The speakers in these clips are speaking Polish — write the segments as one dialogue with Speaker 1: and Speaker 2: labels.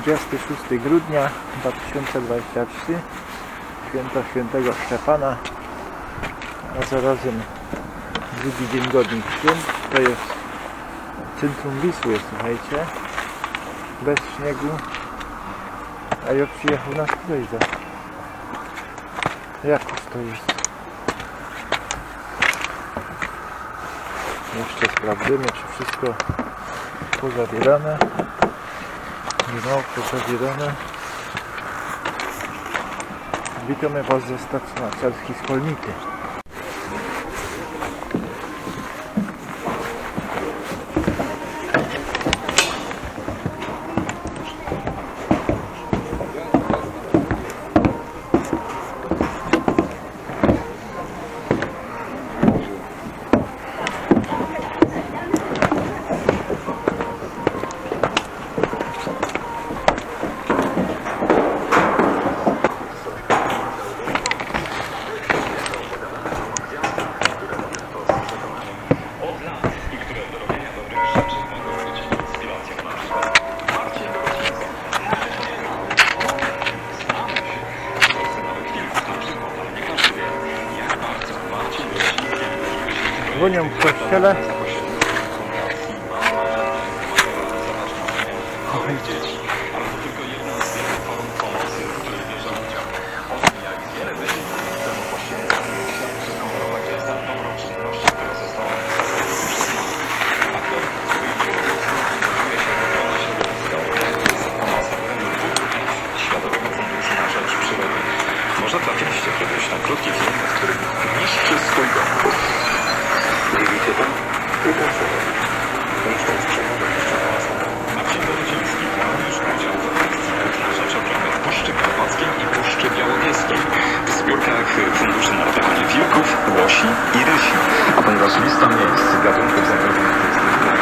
Speaker 1: 26 grudnia 2023, święto świętego Szczepana, a zarazem drugi dzień godnych święt. To jest centrum Wisły, słuchajcie, bez śniegu, a ja przyjechał na Szpilejza. Jakoś to jest. Jeszcze sprawdzimy, czy wszystko pozabierane. No, pozabierane. Witamy Was ze stacji narciarskiej Skolniki. Dzwonią w kościele.
Speaker 2: Może trafiliście kiedyś na krótki film, w którym niszczy swój dom. Nie widzicie tam? Tylko sobie. Niszcząc przemowę kościoła sama. Marcin Boruciński brał już udział na rzecz obrony w Puszczy Karpackiej i Puszczy Białowieskiej w zbiórkach Funduszy na ratowanie wilków, łosi i rysi. A ponieważ lista miejsc gatunków zagrożonych jest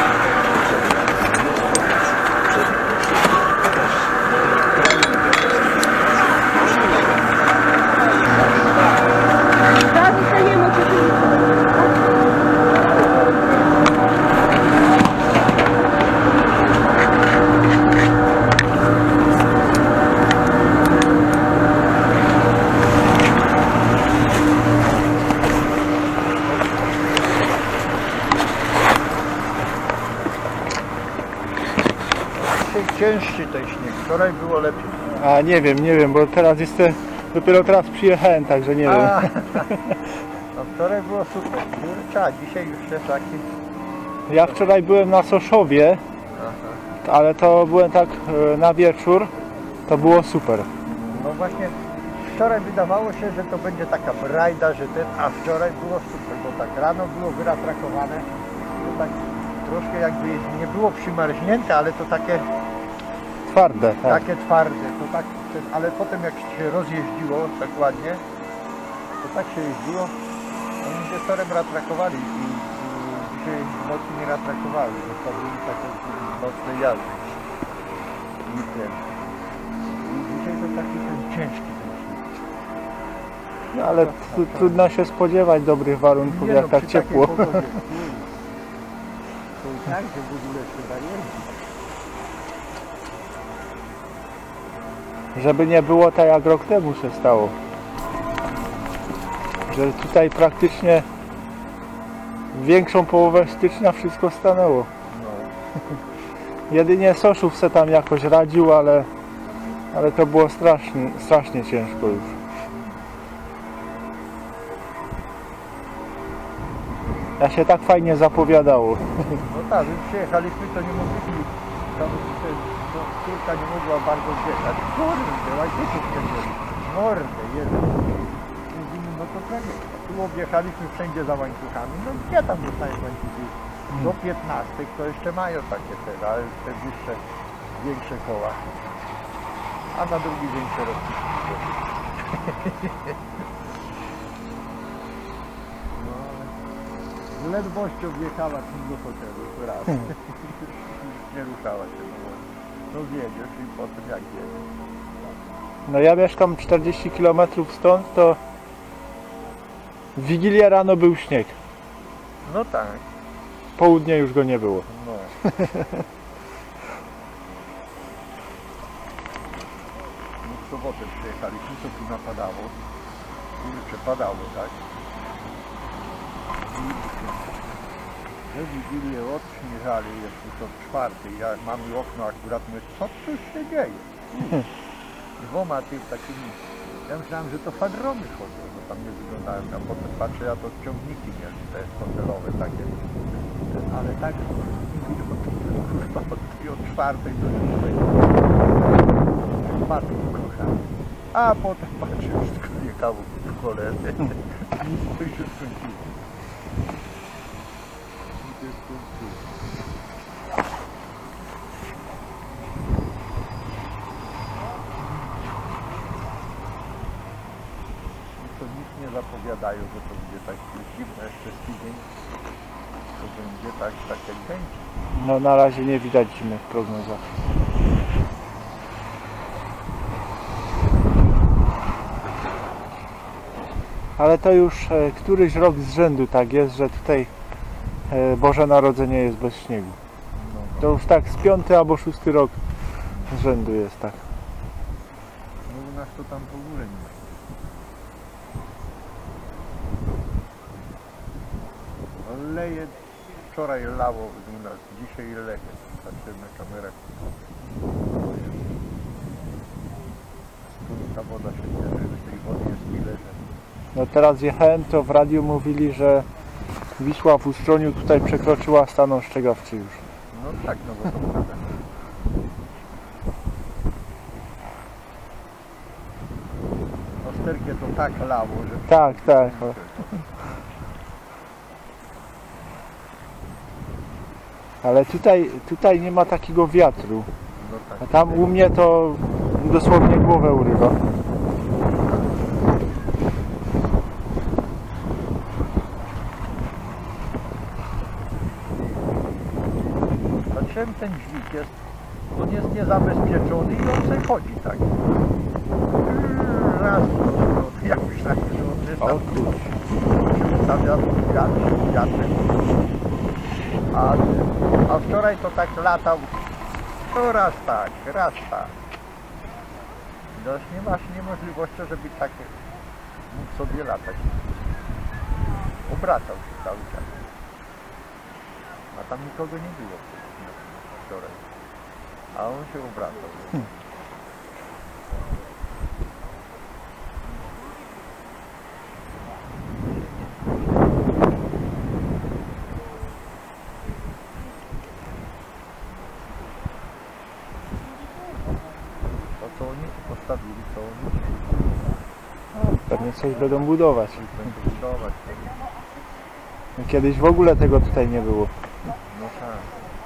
Speaker 1: Cięższy ten śnieg, wczoraj było lepiej.
Speaker 3: A nie wiem, bo teraz jestem, dopiero teraz przyjechałem, także nie wiem.
Speaker 1: No wczoraj było super, kurczę, dzisiaj już jest taki...
Speaker 3: Ja wczoraj byłem na Soszowie, ale to byłem tak na wieczór, to było super.
Speaker 1: No właśnie, wczoraj wydawało się, że to będzie taka brajda, że a wczoraj było super, bo tak rano było wyratrakowane, to tak troszkę jakby nie było przymarznięte, ale to takie...
Speaker 3: Twarde, tak.
Speaker 1: Takie twarde, to tak, ale potem jak się rozjeździło tak ładnie, to tak się jeździło, oni wieczorem ratrakowali i dzisiaj w nocy nie ratrakowali, zostawili takie nocne jazdy. I dzisiaj to taki ten ciężki ten śnieg.
Speaker 3: No ale trudno się spodziewać dobrych warunków,
Speaker 1: Nie,
Speaker 3: jak
Speaker 1: no,
Speaker 3: tak
Speaker 1: przy
Speaker 3: ciepło.
Speaker 1: takiej pogodzie, to i tak, że w ogóle się da jeździć.
Speaker 3: Żeby nie było tak jak rok temu się stało. Że tutaj praktycznie większą połowę stycznia wszystko stanęło.
Speaker 1: No.
Speaker 3: Jedynie Soszów se tam jakoś radził, ale to było strasznie ciężko już. Ja się tak fajnie zapowiadało.
Speaker 1: No tak, my przyjechaliśmy, to nie mogliśmy, tam córka nie mogła bardzo zjechać. Kurde, łajczyków nie byli. Mordę, jeden. Mówimy, no to tak, tu objechaliśmy wszędzie za łańcuchami. No gdzie tam dostajesz łańcuchy? Do 15 to jeszcze mają takie ale te wyższe, większe koła. A na drugi dzień się rozpuściło. No ale z ledwością wjechała do hotelu raz. Nie ruszała się, no wiedziesz i potem jak wiedziesz.
Speaker 3: No ja mieszkam 40 km stąd, to w Wigilię rano był śnieg.
Speaker 1: No tak.
Speaker 3: Południe już go nie było.
Speaker 1: No. sobotę przyjechaliśmy, to tu napadało. Kurczę, padało, tak? I we Wigilię odśnieżali, jeszcze to w czwarty. Ja mam okno akurat, mówię, co tu się dzieje? Dwoma tych takimi, ja myślałem, że to fadrony chodzą, bo tam nie wyglądałem, a potem patrzę, ja to ciągniki mieli, te hotelowe takie, ale tak, od czwartej do szóstej, padł kochany, a potem patrzę, wszystko jechało w cholerę, nic to się skończyło. To nic nie zapowiadają, że to będzie tak zimno jeszcze z tydzień, to będzie tak jak będzie.
Speaker 3: No na razie nie widać zimy w prognozach. Ale to już któryś rok z rzędu tak jest, że tutaj Boże Narodzenie jest bez śniegu. To już tak z 5. albo 6. rok z rzędu jest tak.
Speaker 1: No u nas to tam w ogóle nie ma. Leje, wczoraj lało u nas, dzisiaj leje. Patrzymy na kamerę. Ta woda się bierze, że tej wody jest tyle, że...
Speaker 3: No teraz jechałem, to w radiu mówili, że Wisła w Ustroniu tutaj przekroczyła stan ostrzegawczy już.
Speaker 1: No tak, no bo to prawda. Osterkie to tak lało, że...
Speaker 3: Tak, tak. Ale tutaj nie ma takiego wiatru.
Speaker 1: No tak.
Speaker 3: A tam u mnie to dosłownie głowę urywa.
Speaker 1: Patrzyłem, ten dźwig jest, on jest niezabezpieczony i on sobie chodzi tak. Raz, ja myślałem, że on jest
Speaker 3: O
Speaker 1: tam,
Speaker 3: kurczę.
Speaker 1: wystawia wiatrem. A wczoraj to tak latał, to raz tak. No nie masz niemożliwości, żeby tak mógł sobie latać. Obracał się cały czas. A tam nikogo nie było wczoraj. A on się obracał. To co oni postawili, co oni
Speaker 3: Pewnie coś będą budować.
Speaker 1: będą budować.
Speaker 3: Kiedyś w ogóle tego tutaj nie było.
Speaker 1: No tak.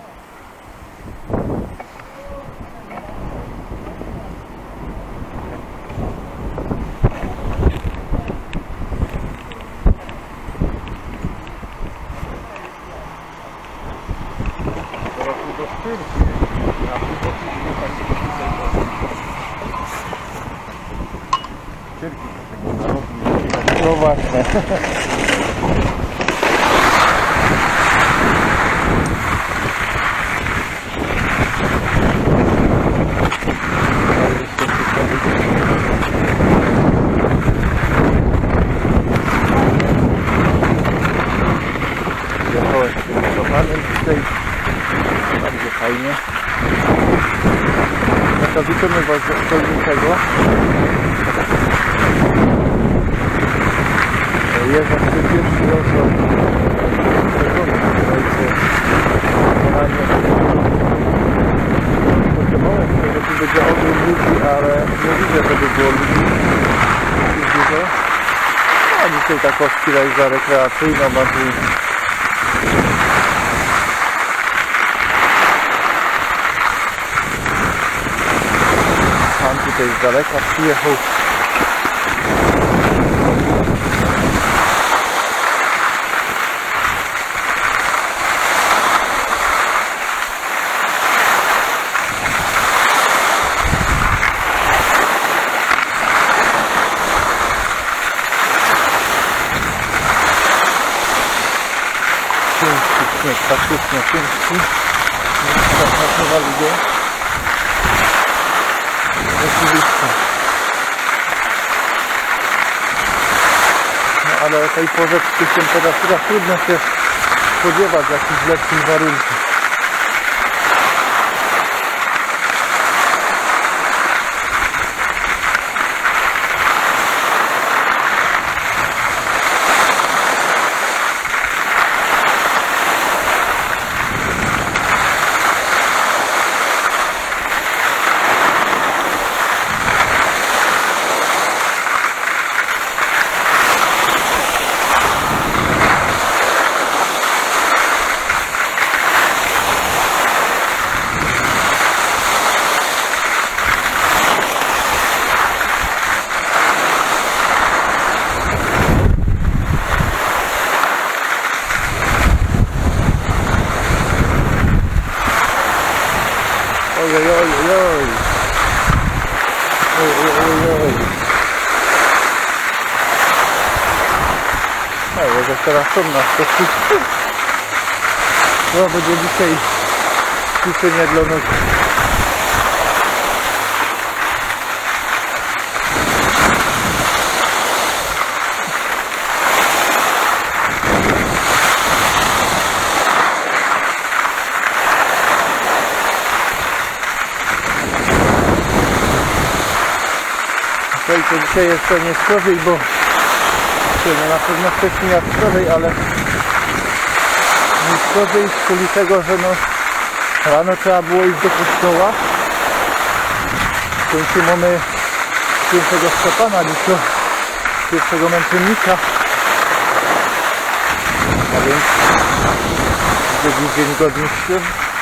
Speaker 1: Teraz tu do Szpyrki, a tu do Szpyrki tak Szpyrki do tego narodu.
Speaker 3: No właśnie. Jechałem z tym motopanem tutaj. Bardzo fajnie. Nakazujemy was do szkolnicego. Jest właśnie pierwszy raz od sezonu, słuchajcie, wykonanie. Spodziewałem się, że tu będzie ogrom ludzi, ale nie widzę, żeby było ludzi. Jest dużo. No, dzisiaj taką chwilę za rekreacyjną, bardziej. Pan tutaj z daleka przyjechał. Ciężki śnieg, faktycznie ciężki. Tak nagrywali go. Rzeczywiście. ale o tej porze w tych temperaturach trudno się spodziewać jakichś lepszych warunków. Może teraz są na stosunku. No będzie dzisiaj ćwiczenie dla nóg. To dzisiaj jeszcze nie słowiej, bo no na pewno wcześniej jak wczoraj, ale nie słowiej z kuli tego, że no rano trzeba było iść do kościoła. W końcu mamy świętego Szczepana, dzisiaj pierwszego męczennika, a więc drugi dzień godny świąt.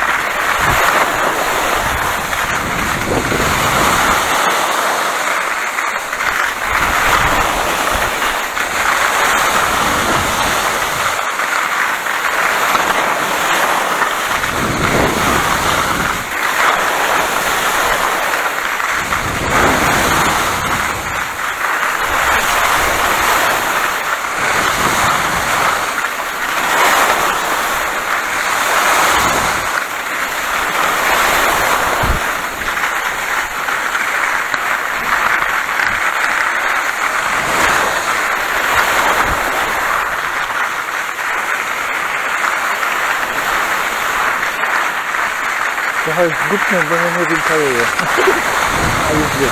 Speaker 3: Trochę zgubny, bo nie wiem co jest. A już wiem.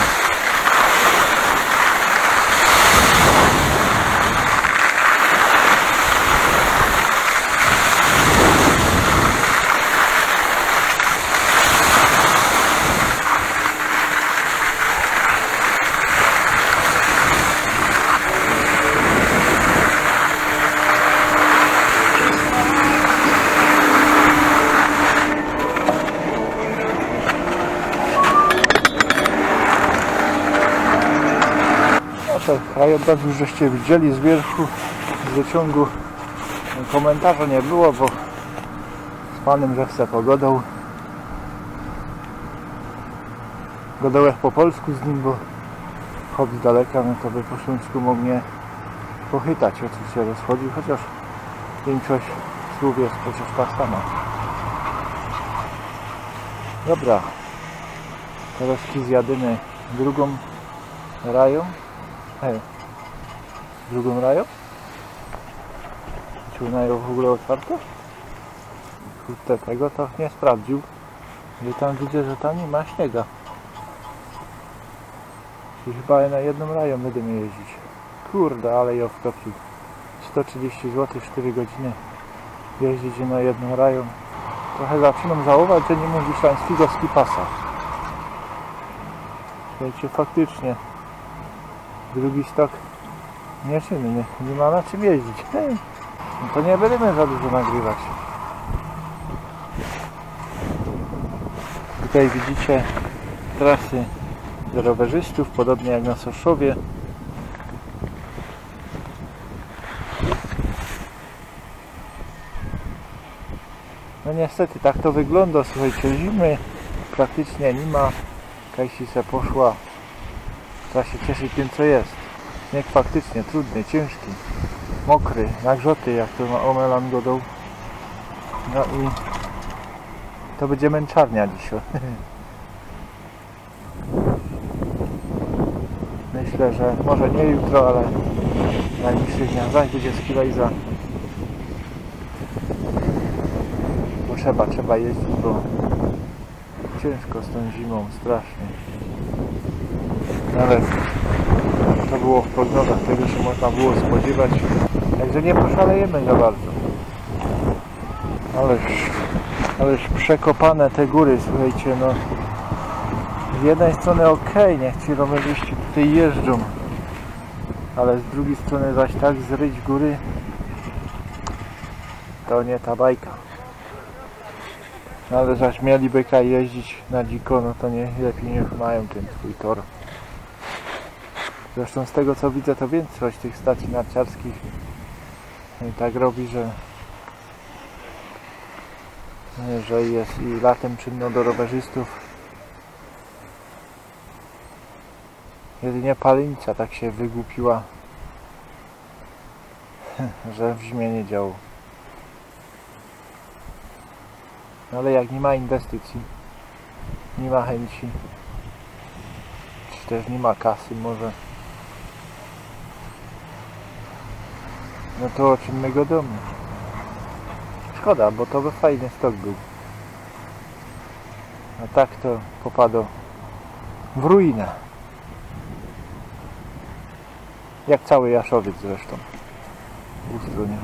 Speaker 3: Krajobraz już żeście widzieli z wierzchu, z wyciągu. Komentarza nie było, bo z panem, że chce pogodą. Gadałem po polsku z nim, bo chod z daleka, no to by po śląsku mógł mnie pochytać. Oczywiście rozchodził, chociaż większość słów jest przecież ta sama. Dobra, teraz zjadymy drugą rają. Drugą rają? Czy mają w ogóle otwarte? Kurde, tego to nie sprawdził. Że tam widzę, że tam nie ma śniega. I chyba na jedną rają będziemy jeździć. Kurde, ale ją wtopił. 130 zł, 4 godziny jeździć na jedną rają. Trochę zaczynam żałować, że nie mam wiślańskiego skipasa. Wiecie, faktycznie drugi stok nieczynny, nie ma na czym jeździć. No to nie będziemy za dużo nagrywać. Tutaj widzicie trasy dla rowerzystów, podobnie jak na Soszowie. No niestety tak to wygląda, słuchajcie, zimy praktycznie nie ma. Kajsi se poszła. Trzeba się cieszyć tym, co jest. Śnieg faktycznie trudny, ciężki, mokry, nagrzoty, jak to Omelan godą. No i to będzie męczarnia dzisiaj. Myślę, myślę, że może nie jutro, ale w najbliższych dniach zaś będzie Skilejza. Bo trzeba jeździć, bo ciężko z tą zimą, strasznie. Ale to było w prognozach tego, że można było spodziewać. Także nie poszalejemy za bardzo. Ależ przekopane te góry, słuchajcie, no. Z jednej strony ok, niech ci rowerzyści tutaj jeżdżą. Ale z drugiej strony zaś tak zryć góry, to nie ta bajka. Ale zaś mieliby jeździć na dziko, no to lepiej niech mają ten swój tor. Zresztą z tego co widzę, to większość tych stacji narciarskich tak robi, że jest i latem czynno do rowerzystów. Jedynie Palenica tak się wygłupiła, że w zimie nie działo. No ale jak nie ma inwestycji, nie ma chęci, czy też nie ma kasy może, no to o czym my gadamy? Szkoda, bo to by fajny stok był. A tak to popadło w ruinę. Jak cały Jaszowiec zresztą. W Ustroniu.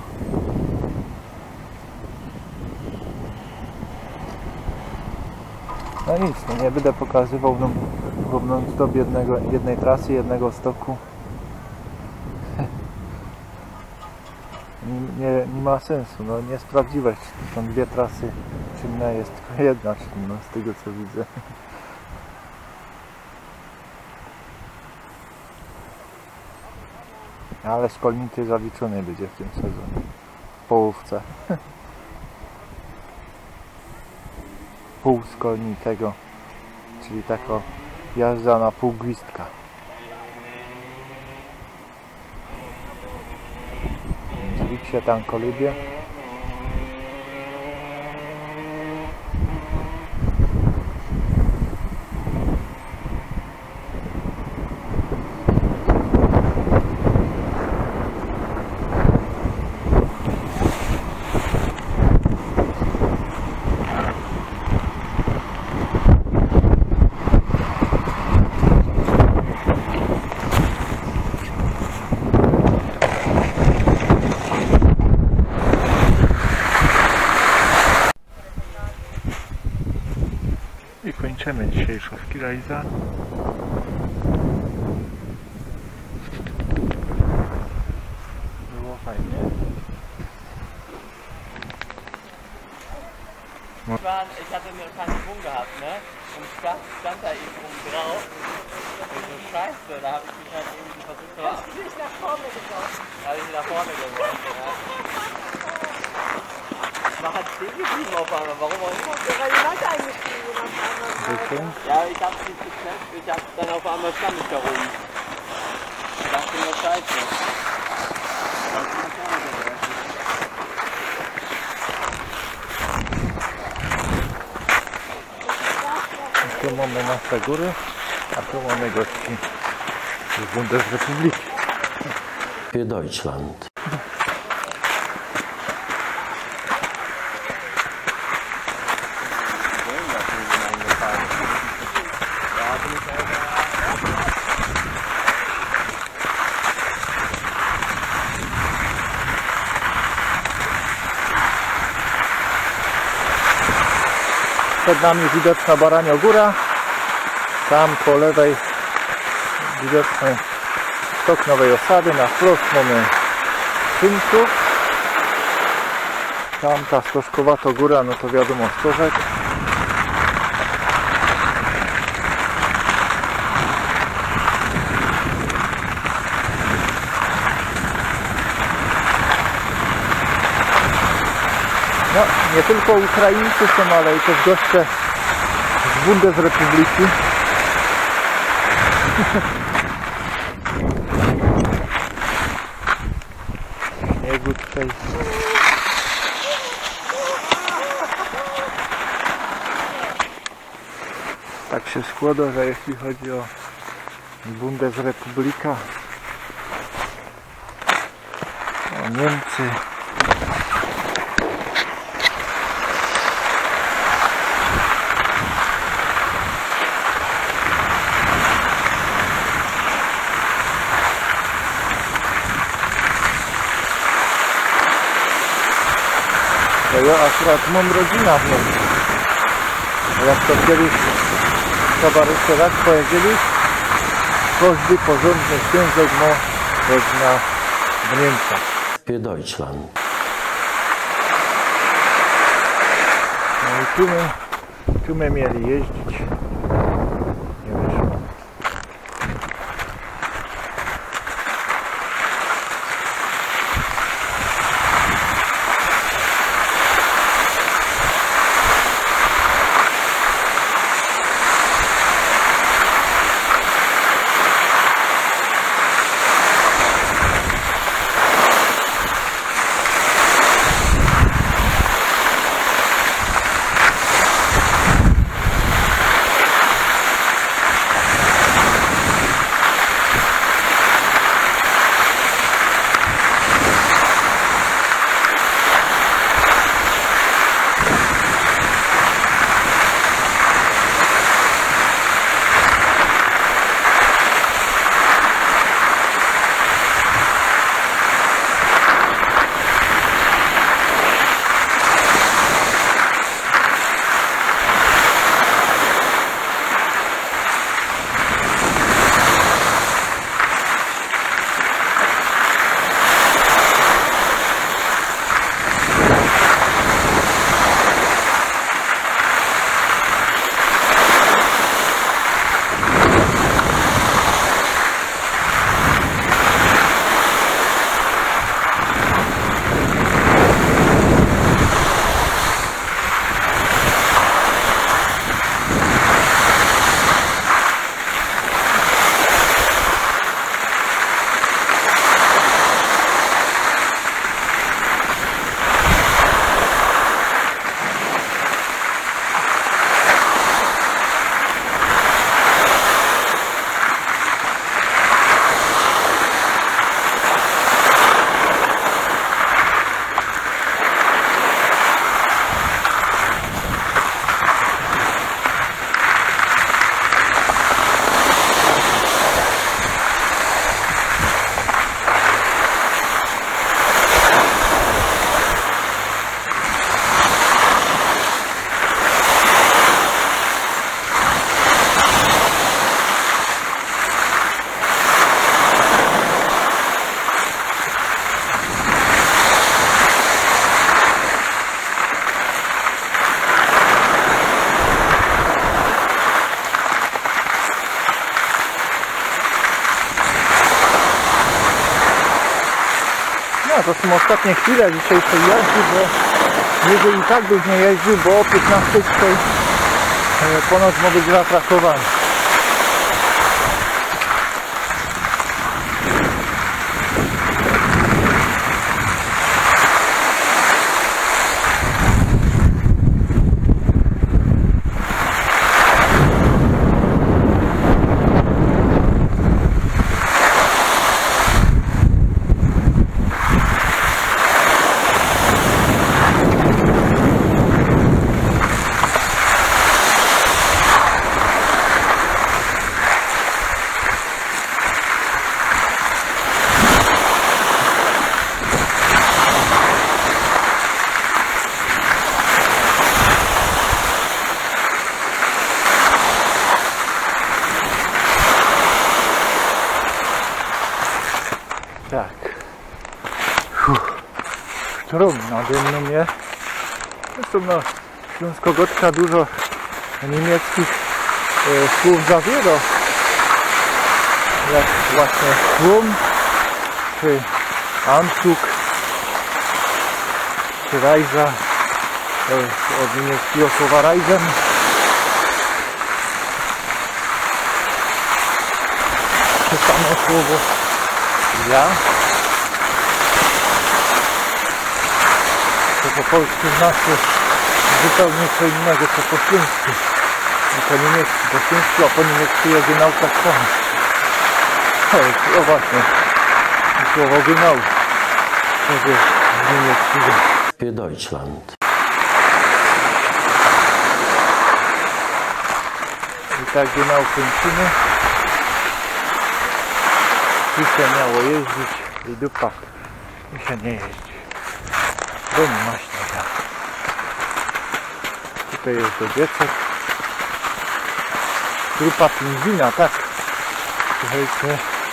Speaker 3: No nic, no nie będę pokazywał non stop jednej trasy, jednego stoku. Nie ma sensu, no nie sprawdziłeś, czy są dwie trasy czynne, jest tylko jedna czynna z tego co widzę. Ale szkolnicy zaliczony będzie w tym sezonie. W połówce. Pół szkolnitego, czyli taka jazda na pół gwizdka. Zlicz się tam kolybie. I kończymy dzisiejszą Skilejza. Było fajnie.
Speaker 4: Ich hatte mir keinen Schwung gehabt, ne? Und ich stand da eben rum drauf. Und so scheiße, da habe ich mich halt irgendwie versucht zu machen. Hast du dich nach vorne geworfen? Da habe ich mich nach vorne geworfen, ja. Ich war halt stehen geblieben auf einmal, warum auch immer.
Speaker 5: Weil die Leute eingestiegen sind auf einmal.
Speaker 4: Ja, ich hab's nicht gecheckt, ich hab dann auf einmal stand ich da oben. Ich dachte nur scheiße.
Speaker 3: Tu mamy nasze góry, a tu mamy gości z Bundesrepubliki.
Speaker 6: Für Deutschland.
Speaker 3: Przed nami widoczna Barania Góra, tam po lewej widoczny stok Nowej Osady, na wprost mamy Szynków, tam ta Stożkowato Góra, no to wiadomo Stożek. No, nie tylko Ukraińcy są, ale i też goście z Bundesrepubliki. Śniegu tutaj. Tak się składa, że jeśli chodzi o Bundesrepublika. O, Niemcy. To ja akurat mam rodzinę w Niemczech. Jak to kiedyś towarzysze raz powiedzieli, każdy porządny związek ma rodzina w Niemczech.
Speaker 6: Für Deutschland.
Speaker 3: No i tu my mieli jeździć. Nie wyszło. To są ostatnie chwile dzisiejszej jazdy, bo jeżeli tak byś nie jeździł, bo o 15 tutaj ponoć ma być zaatrakowany. Tak. Sztrum nade mną jest. Zresztą no, Śląskogotka dużo niemieckich słów zawiera. Jak właśnie Schwung, czy Anzug, czy Reise, od niemieckiego słowa Reisen. Czy samo słowo ja. To po polsku znaczy zupełnie co innego, co po śląsku. Po niemiecku, po śląsku, a po niemiecku jedzie nauka szkoła. O właśnie, słowo genau. Sobie zmienię krzyżem.
Speaker 6: Für Deutschland.
Speaker 3: I tak genau kończymy. Tu się miało jeździć i dupa. I się nie jeździ. Bo nie ma śniega. Tutaj jest dobiecek. Grupa pingwina, tak. Słuchajcie.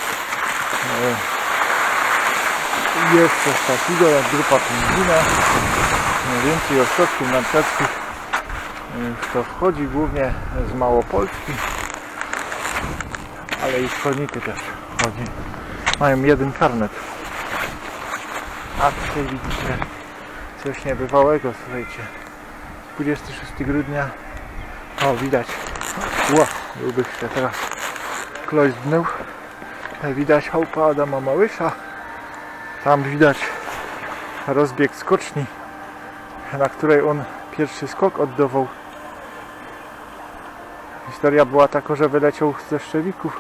Speaker 3: Jest coś takiego jak grupa pingwina. Mniej więcej ośrodków narciarskich to wchodzi głównie z Małopolski. Ale i z Kornity też chodzi. Mają jeden karnet. A tutaj widzicie coś niebywałego, słuchajcie. 26 grudnia. O, widać. Ła, byłby się teraz kloźdnął. Widać chałupę Adama Małysza. Tam widać rozbieg skoczni, na której on pierwszy skok oddawał. Historia była taka, że wyleciał ze Szczewików,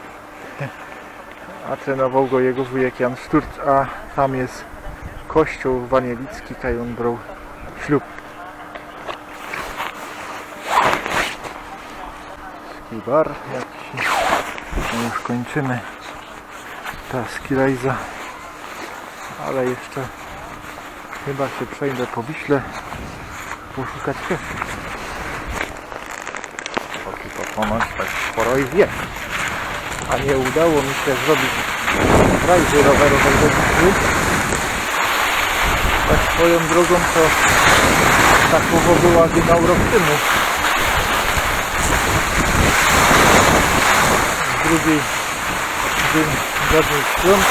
Speaker 3: a trenował go jego wujek Jan Szturc, a tam jest kościół wanielicki, kaj on brał ślub. Ski bar jakiś. No już kończymy ta ski rajza, ale jeszcze chyba się przejdę po Wiśle poszukać pieszy. Bo tylko ponoć tak sporo ich jest. A nie udało mi się zrobić rajzy rowerowej do Wisły. Tak swoją drogą to tak mowa była genau rok temu. Drugi dzień żadnych świąt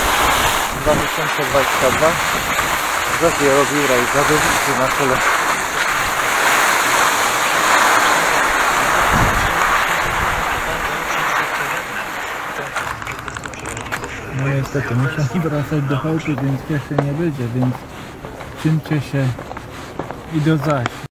Speaker 3: 2022. Zaś robił rajza do Wisły na czele. No niestety muszę wracać do chałupy, więc pieszy nie będzie, więc czymcie się i do zaś.